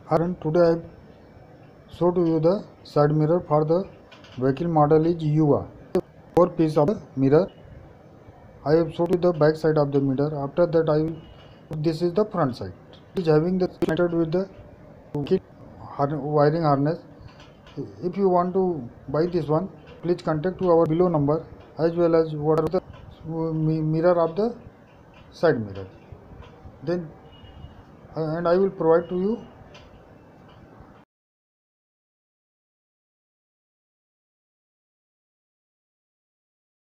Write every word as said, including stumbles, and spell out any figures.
And today I show to you the side mirror for the vehicle model is Yuva. Four piece of the mirror. I have showed you the back side of the mirror. After that I will, this is the front side. It is having the connected with the kit wiring harness. If you want to buy this one, please contact to our below number as well as what are the mirror of the side mirror. Then uh, and I will provide to you